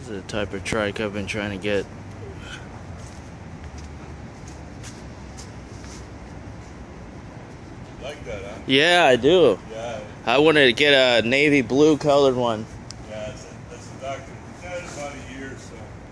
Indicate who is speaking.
Speaker 1: This is the type of trike I've been trying to get.
Speaker 2: Like that, huh?
Speaker 1: Yeah, I do.
Speaker 2: Yeah.
Speaker 1: I wanted to get a navy blue colored one.
Speaker 2: Yeah, that's a doctor. He's had it about a year or so.